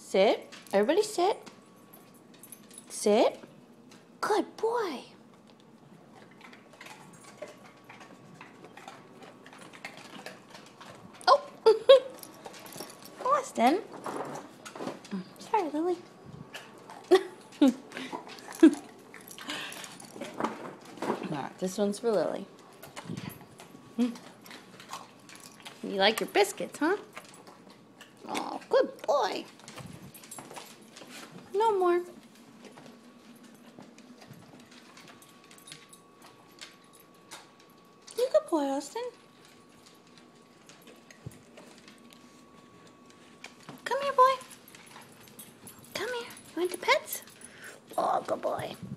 Sit. Everybody sit. Sit. Good boy. Oh. Austin. Sorry, Lily. Alright, this one's for Lily. You like your biscuits, huh? Oh, good boy. No more. You good boy, Austin. Come here, boy. Come here. You want the pets? Oh, good boy.